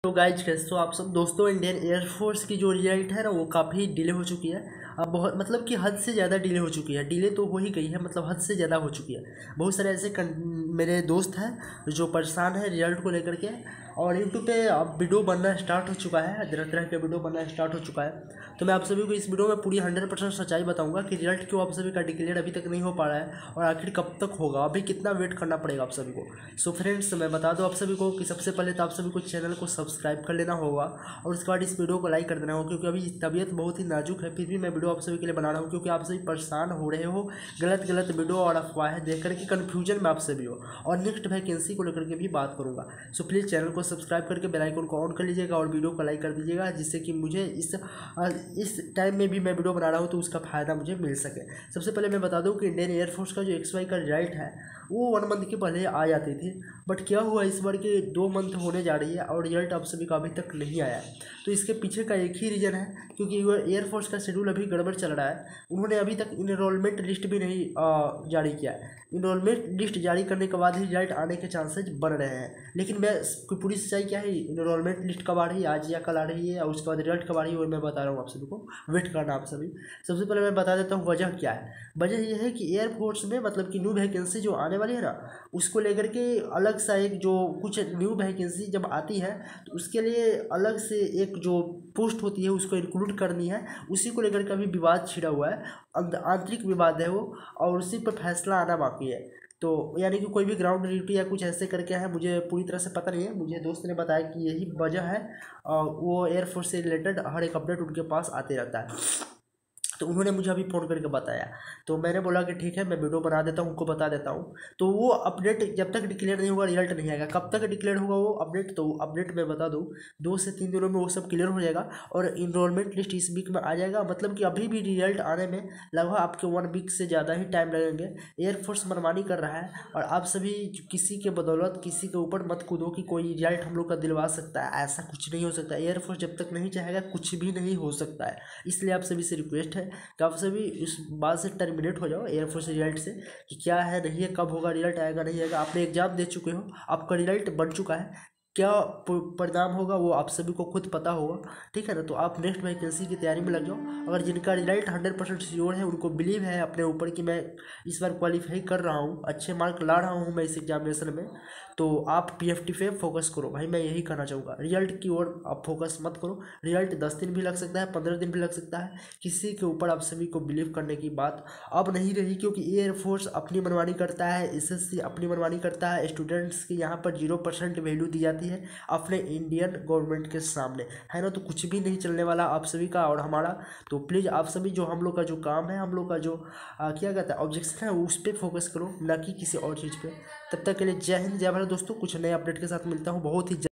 तो गाइज कैसे हो आप सब दोस्तों। इंडियन एयरफोर्स की जो रिजल्ट है ना वो काफ़ी डिले हो चुकी है। अब बहुत मतलब कि हद से ज़्यादा डिले हो चुकी है। डिले तो हो ही गई है, मतलब हद से ज़्यादा हो चुकी है। बहुत सारे ऐसे मेरे दोस्त हैं जो परेशान है रिजल्ट को लेकर के। और यूट्यूब पे अब वीडियो बनना स्टार्ट हो चुका है, तरह तरह के वीडियो बनना स्टार्ट हो चुका है। तो मैं आप सभी को इस वीडियो में पूरी 100% सच्चाई बताऊंगा कि रिजल्ट क्यों आप सभी का डिक्लेयर अभी तक नहीं हो पा रहा है और आखिर कब तक होगा, अभी कितना वेट करना पड़ेगा आप सभी को। सो फ्रेंड्स, मैं बता दूं आप सभी को कि सबसे पहले तो आप सभी को चैनल को सब्सक्राइब कर लेना होगा और उसके बाद इस वीडियो को लाइक कर देना होगा, क्योंकि अभी तबीयत बहुत ही नाजुक है। फिर भी मैं वीडियो आप सभी के लिए बना रहा हूँ क्योंकि आप सभी परेशान हो रहे हो गलत गलत वीडियो और अफवाहें देख करके कन्फ्यूजन में आप सभी हो। और नेक्स्ट वैकेंसी को लेकर के भी बात करूँगा। सो प्लीज़ चैनल को सब्सक्राइब करके बेल आइकन को ऑन कर लीजिएगा और वीडियो को लाइक कर दीजिएगा, जिससे कि मुझे इस टाइम में भी मैं वीडियो बना रहा हूँ तो उसका फ़ायदा मुझे मिल सके। सबसे पहले मैं बता दूँ कि इंडियन एयरफोर्स का जो XY का रिजल्ट है वो 1 मंथ के पहले आ जाती थी, बट क्या हुआ इस बार के 2 मंथ होने जा रही है और रिजल्ट आप सभी का अभी तक नहीं आया है। तो इसके पीछे का एक ही रीज़न है, क्योंकि एयरफोर्स का शेड्यूल अभी गड़बड़ चल रहा है। उन्होंने अभी तक इनरोलमेंट लिस्ट भी नहीं जारी किया है। इनरोलमेंट लिस्ट जारी करने के बाद ही रिजल्ट आने के चांसेज बन रहे हैं। लेकिन मैं पूरी सच्चाई क्या है, इनरोलमेंट लिस्ट कब आ रही है, आज या कल आ रही है, और उसके बाद रिजल्ट कब आ रही है वो मैं बता रहा हूँ आप सभी को। वेट करना आप सभी। सबसे पहले मैं बता देता हूँ वजह क्या है। वजह यह है कि एयरफोर्स में मतलब कि न्यू वैकेंसी जो आने वाली है ना, उसको लेकर के अलग सा एक जो कुछ न्यू वैकेंसी जब आती है तो उसके लिए अलग से एक जो पोस्ट होती है उसको इंक्लूड करनी है। उसी को लेकर के अभी विवाद छिड़ा हुआ है, आंतरिक विवाद है वो, और उसी पर फैसला आना बाकी है। तो यानी कि कोई भी ग्राउंड ड्यूटी या कुछ ऐसे करके है, मुझे पूरी तरह से पता नहीं है। मुझे दोस्त ने बताया कि यही वजह है, और वो एयरफोर्स से रिलेटेड हर एक अपडेट उनके पास आते रहता है। तो उन्होंने मुझे अभी फ़ोन करके बताया, तो मैंने बोला कि ठीक है मैं वीडियो बना देता हूँ, उनको बता देता हूँ। तो वो अपडेट जब तक डिक्लेयर नहीं होगा रिजल्ट नहीं आएगा। कब तक डिक्लेयर होगा वो अपडेट, तो अपडेट मैं बता दूँ 2 से 3 दिनों में वो सब क्लियर हो जाएगा और इनरोलमेंट लिस्ट इस वीक में आ जाएगा। मतलब कि अभी भी रिजल्ट आने में लगभग आपके 1 वीक से ज़्यादा ही टाइम लगेंगे। एयरफोर्स मनमानी कर रहा है और आप सभी किसी के बदौलत किसी के ऊपर मत कूदो कि कोई रिजल्ट हम लोग का दिलवा सकता है। ऐसा कुछ नहीं हो सकता। एयरफोर्स जब तक नहीं चाहेगा कुछ भी नहीं हो सकता है। इसलिए आप सभी से रिक्वेस्ट है कि आप सभी इस बात से टर्मिनेट हो जाओ एयरफोर्स रिजल्ट से, कि क्या है नहीं है, कब होगा रिजल्ट, आएगा नहीं आएगा। आपने एग्जाम दे चुके हो, आपका रिजल्ट बन चुका है, क्या परिणाम होगा वो आप सभी को खुद पता होगा, ठीक है ना। तो आप नेक्स्ट वैकेंसी की तैयारी में लग जाओ। अगर जिनका रिजल्ट 100% श्योर है, उनको बिलीव है अपने ऊपर कि मैं इस बार क्वालिफाई कर रहा हूँ, अच्छे मार्क ला रहा हूँ मैं इस एग्जामिनेशन में, तो आप PFT पे फोकस करो भाई। मैं यही कहना चाहूँगा, रिजल्ट की ओर आप फोकस मत करो। रिजल्ट 10 दिन भी लग सकता है, 15 दिन भी लग सकता है। किसी के ऊपर आप सभी को बिलीव करने की बात अब नहीं रही, क्योंकि एयरफोर्स अपनी मनमानी करता है, SSC अपनी मनमानी करता है। स्टूडेंट्स की यहाँ पर 0% वैल्यू दी जाती है अपने इंडियन गवर्नमेंट के सामने, है ना। तो कुछ भी नहीं चलने वाला आप सभी का और हमारा। तो प्लीज़ आप सभी जो हम लोग का जो काम है, हम लोग का जो क्या कहता है ऑब्जेक्शन है, उस पर फोकस करो, ना कि किसी और चीज़ पे। तब तक के लिए जय हिंद जय भारत दोस्तों। कुछ नए अपडेट के साथ मिलता हूँ बहुत ही